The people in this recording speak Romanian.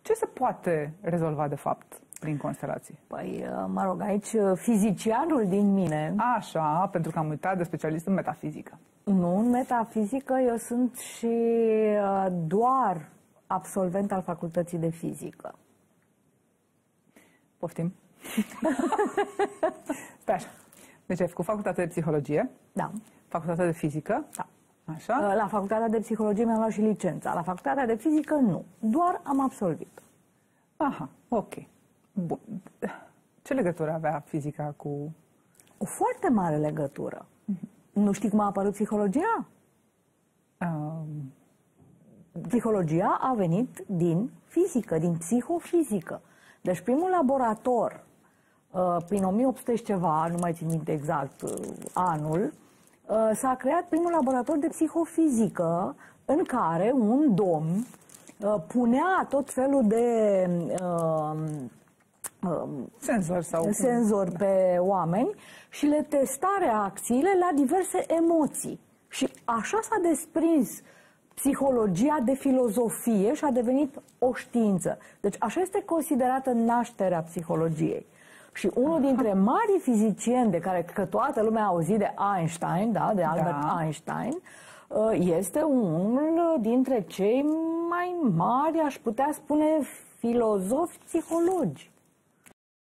Ce se poate rezolva, de fapt, prin constelații? Păi, mă rog, aici fizicianul din mine... Așa, pentru că am uitat de specialist în metafizică. Nu, în metafizică eu sunt și doar absolvent al facultății de fizică. Poftim? Stai așa. Deci ai făcut facultatea de psihologie? Da. Facultatea de fizică? Da. Așa? La facultatea de psihologie mi-am luat și licența. La facultatea de fizică nu. Doar am absolvit. Aha, ok. Bun. Ce legătură avea fizica cu... O foarte mare legătură. Nu știi cum a apărut psihologia? Psihologia a venit din fizică, din psihofizică. Deci primul laborator, prin 1800 și ceva, nu mai țin minte exact anul, s-a creat primul laborator de psihofizică în care un domn punea tot felul de senzori pe oameni și le testa reacțiile la diverse emoții. Și așa s-a desprins psihologia de filozofie și a devenit o știință. Deci așa este considerată nașterea psihologiei. Și unul dintre marii fizicieni de care că toată lumea a auzit de Einstein, da, de Albert Einstein, este unul dintre cei mai mari, aș putea spune, filozofi psihologi.